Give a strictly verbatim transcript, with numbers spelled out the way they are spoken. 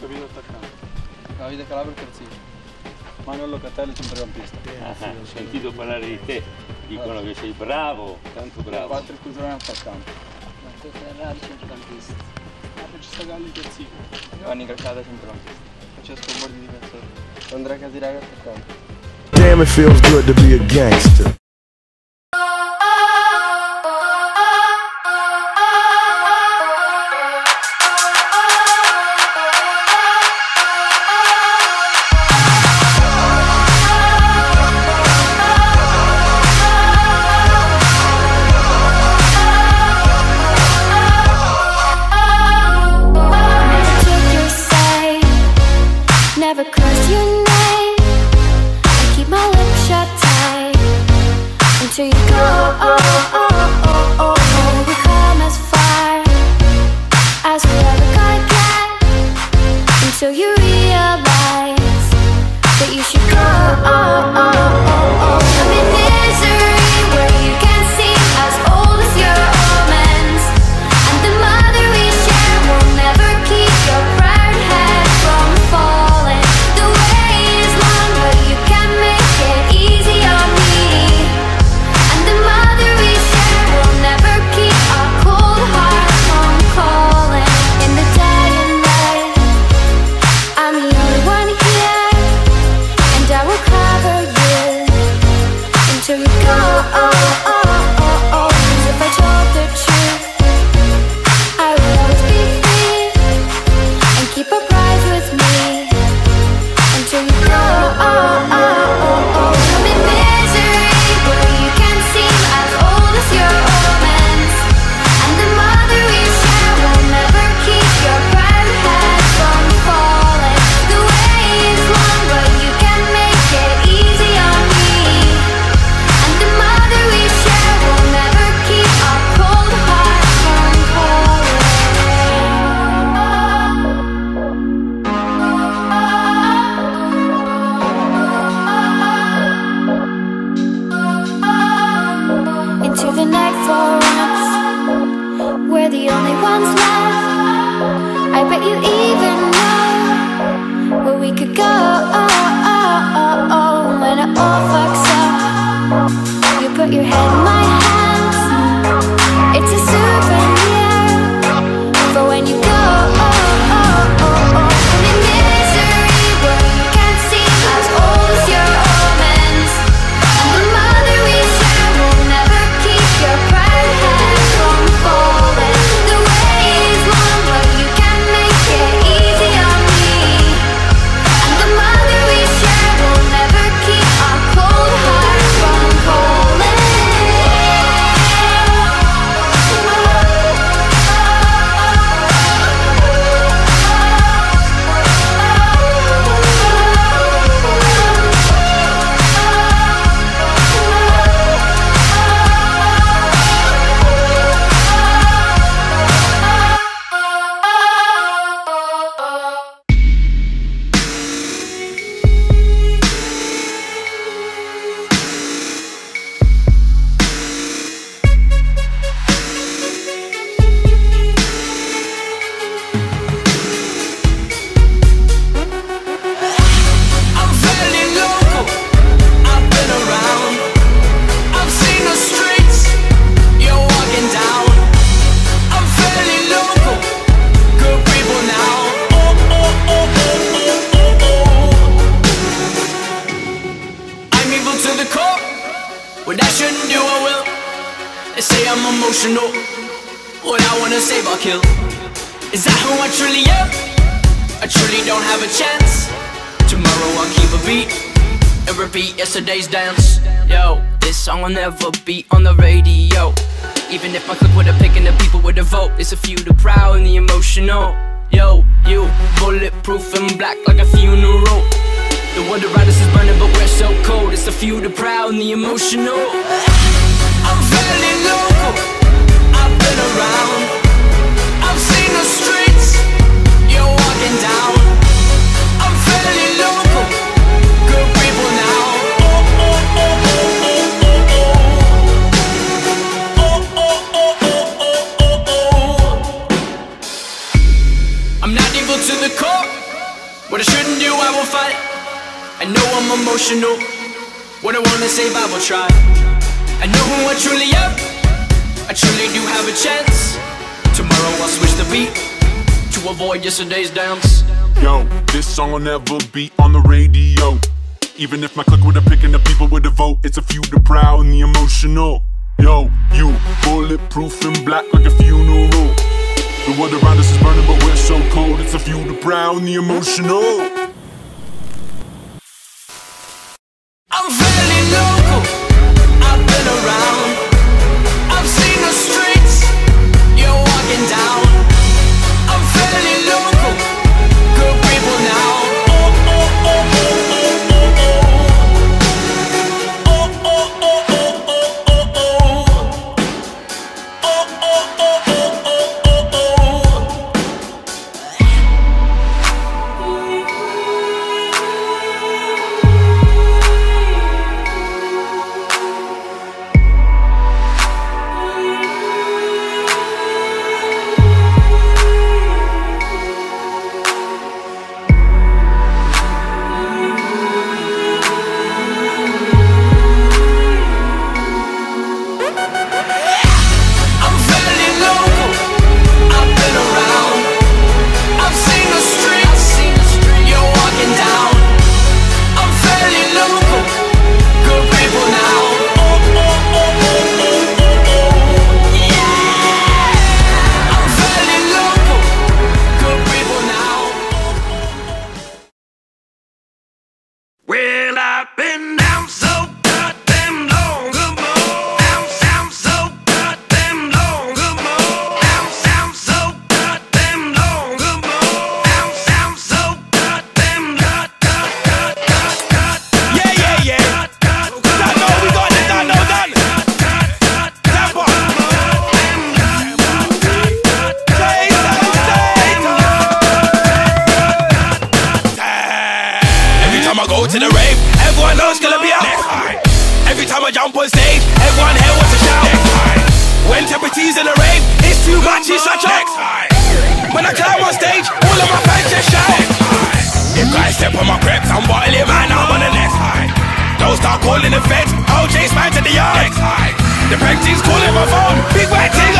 capito attaccante. Davide Calabria terzino. Manuel Locatelli centrocampista. Ah, ho sentito parlare di te, dicono che sei bravo, tanto bravo. Patrick Cugione attaccante. Matteo Ferrari centrocampista. Regista Galli terzino. Giovanni Calcata centrocampista. Francesco Bordi difensore. Andrea Casiraga attaccante. Damn, it feels good to be a gangster. Never curse your name. I keep my lips shut tight until you go. Oh, oh, oh, oh, oh. We come as far as we ever gonna get until you realize that you should go. Oh, oh, oh, oh. I'm in misery where you can't seem as old as your omens, and the mother we share will never keep your proud head from falling. Until you go, oh, oh, oh, oh. 'Cause if I told the truth, I would always be free and keep a prize with me. Until you go, oh, oh, oh, oh. I'm in misery where you can't seem as old as your omens, and the mother we share will never keep your proud head from falling. The way is long, but you can make it easy on me. The mother we share will never keep our cold heart from calling. Into the night for once, we're the only ones left. I bet you even know where we could go. Oh, oh, oh, oh. When it all fucks up, you put your head in my hands. It's a souvenir for when you go. Oh, oh, oh, oh. I'm in misery where you can't seem as old as your omens, and the mother we share will never keep your proud head from falling. The way is long, but you can make it easy on me. And the mother we share will never keep our cold heart from calling. What I shouldn't do, I will. They say I'm emotional. What I wanna say about kill. Is that who I truly am? I truly don't have a chance. Tomorrow I'll keep a beat and repeat yesterday's dance. Yo, this song will never be on the radio. Even if I click with a pick and the people with a vote. It's a few, the proud and the emotional. Yo, you, bulletproof and black like a funeral. The wonder riders is burning but we're so cold. It's a few, the proud and the emotional. I'm fairly local, I've been around. I've seen the streets you're walking down. I'm fairly local, good people now. Oh, oh, oh, oh, oh, oh, oh. Oh, oh, oh, oh, oh, oh. I'm not evil to the core. emotional. What I wanna say, I will try. I know who I truly am. I truly do have a chance. Tomorrow I'll switch the beat to avoid yesterday's dance. Yo, this song will never be on the radio. Even if my clique with a pick and the people with a vote, it's a few the proud and the emotional. Yo, you, bulletproof and black like a funeral. The world around us is burning but we're so cold. It's a few the proud and the emotional. I'm fairly local, I've been around. I've seen the streets you're walking down. I'm fairly local, good people now. Oh, oh, oh, oh, oh, oh, oh. Oh, oh, oh, oh, oh, oh, oh. Oh, oh, oh, oh, oh, oh, oh. I'm fairly local, I've been around. I've seen the streets you're walking down. I'm fairly local, good people now. Oh, oh, oh, oh, oh, oh, oh. Yeah! I'm fairly local, good people now. Well, I've been down so goddamn long ago. Down, down so goddamn long ago. Down, down so goddamn long ago. Down, down so goddamn god, god, god, god, god, god. Yeah, yeah, yeah. Done, no, we got it, done, no, done. Tempo. Every time I go to the rave, everyone knows it's gonna be out. Every time I jump on stage, everyone here wants to shout. When temperature's in the rave, it's too much, it's such a. When I climb on stage, all of my fans just shout. If guys step on my creps, I'm bottling man, I'm on the next high. Don't start calling the feds, O J's man to the yard. The prank team's calling my phone, big white team